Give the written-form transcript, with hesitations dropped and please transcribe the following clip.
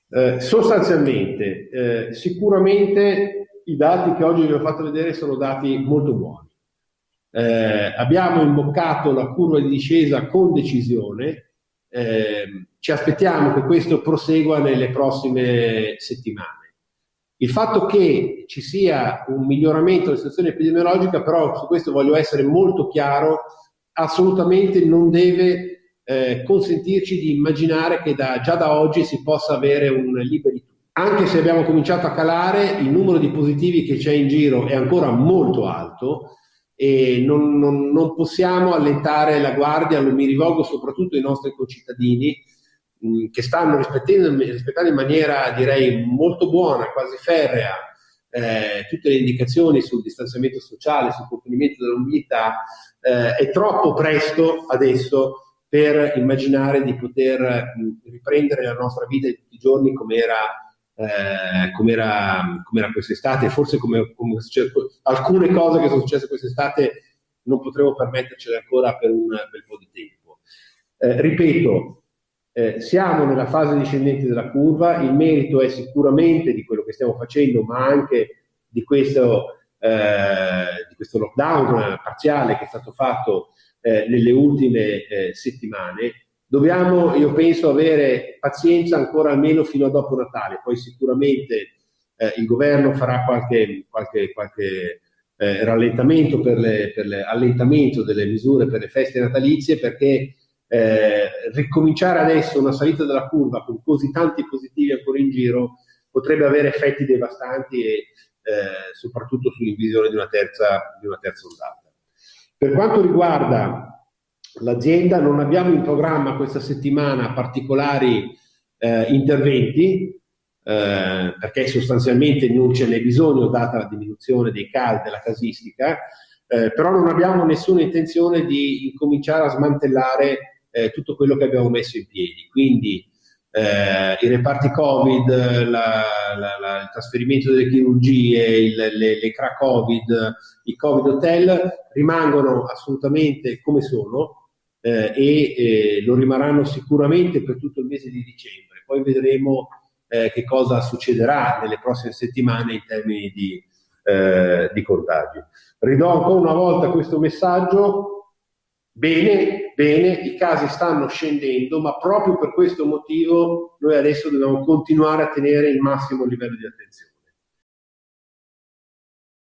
Sostanzialmente, sicuramente i dati che oggi vi ho fatto vedere sono dati molto buoni. Abbiamo imboccato la curva di discesa con decisione, ci aspettiamo che questo prosegua nelle prossime settimane. Il fatto che ci sia un miglioramento della situazione epidemiologica, però su questo voglio essere molto chiaro, assolutamente non deve consentirci di immaginare che già da oggi si possa avere un liberi tutti. Anche se abbiamo cominciato a calare, il numero di positivi che c'è in giro è ancora molto alto e non possiamo allentare la guardia. Mi rivolgo soprattutto ai nostri concittadini che stanno rispettando in maniera, direi, molto buona, quasi ferrea, tutte le indicazioni sul distanziamento sociale, sul contenimento della mobilità. È troppo presto adesso per immaginare di poter riprendere la nostra vita di tutti i giorni come era quest'estate. Forse come alcune cose che sono successe quest'estate non potremo permettercele ancora per un bel po' di tempo. Ripeto, siamo nella fase discendente della curva, il merito è sicuramente di quello che stiamo facendo, ma anche di questo lockdown parziale che è stato fatto nelle ultime settimane. Dobbiamo, io penso, avere pazienza ancora almeno fino a dopo Natale, poi sicuramente il governo farà qualche rallentamento per l'allentamento delle misure per le feste natalizie, perché ricominciare adesso una salita della curva con così tanti positivi ancora in giro potrebbe avere effetti devastanti e soprattutto sull'invisione di una terza ondata. Per quanto riguarda l'azienda, non abbiamo in programma questa settimana particolari interventi, perché sostanzialmente non ce n'è bisogno data la diminuzione dei casi, della casistica, però non abbiamo nessuna intenzione di incominciare a smantellare tutto quello che abbiamo messo in piedi. Quindi i reparti Covid, il trasferimento delle chirurgie, le CRA Covid, i Covid hotel rimangono assolutamente come sono e lo rimarranno sicuramente per tutto il mese di dicembre. Poi vedremo che cosa succederà nelle prossime settimane in termini di contagi. Ridò ancora una volta questo messaggio. Bene, i casi stanno scendendo, ma proprio per questo motivo noi adesso dobbiamo continuare a tenere il massimo livello di attenzione.